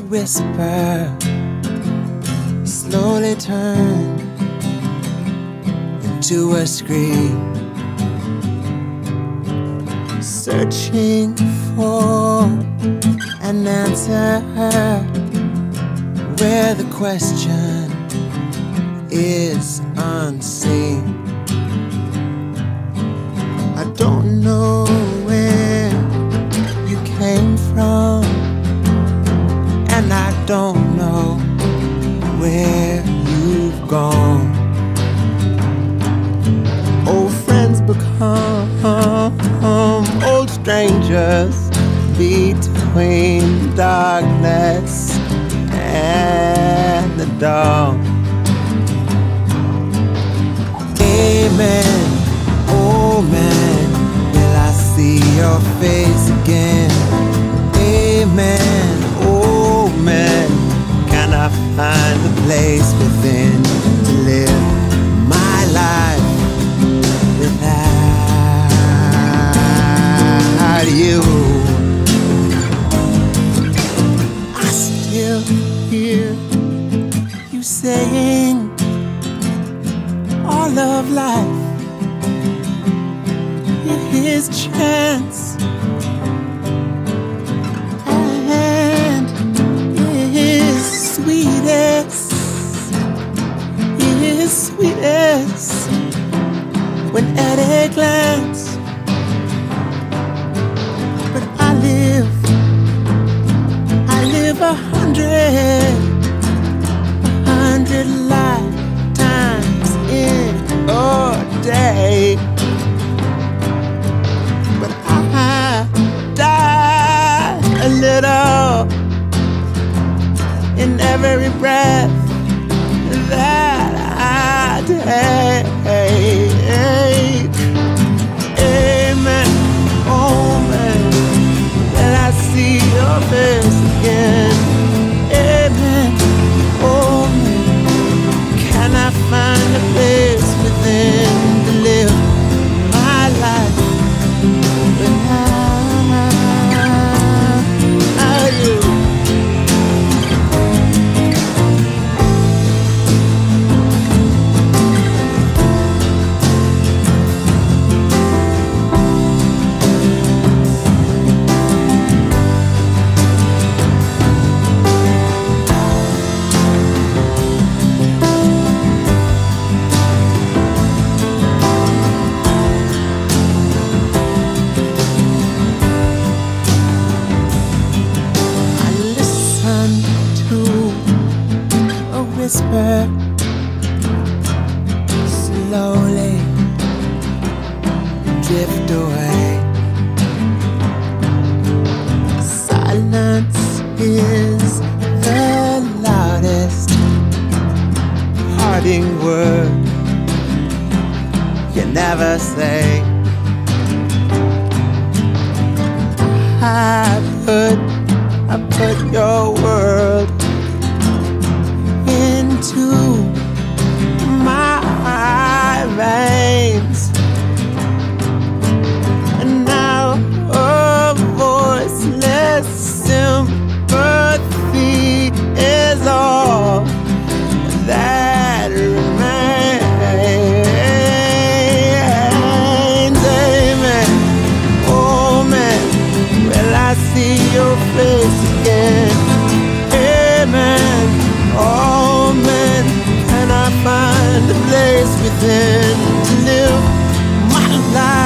whisper slowly turn into a scream, searching for an answer where the question is unseen. I don't know where you came from, and I don't know where you've gone. Old friends become old strangers between darkness and the dawn. Amen, oh man, will I see your face again? Amen, oh man, can I find a place within to live my life without you? I still hear you saying all of life is chance and is sweetest when at a glance. But I live 100 lifetimes in a day. But I die a little in every breath that I take. Amen, oh man, that I see your face again. Amen, oh man, can I find a place within to live my life without you? Whisper slowly drift away. Silence is the loudest parting word you never say. I put your world into my veins, and now a voiceless sympathy is all that remains. Amen, oh man, will I see your face again? Amen, oh man, can I find a place within to live my life